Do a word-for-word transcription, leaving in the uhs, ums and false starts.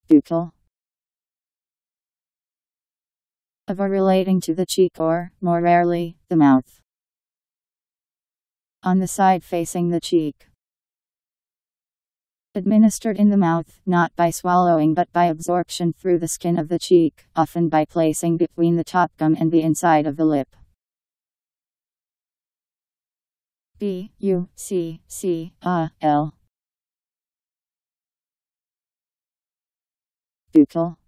Buccal. Of or relating to the cheek or, more rarely, the mouth. On the side facing the cheek. Administered in the mouth, not by swallowing but by absorption through the skin of the cheek, often by placing between the top gum and the inside of the lip. B U C C A L. Buccal.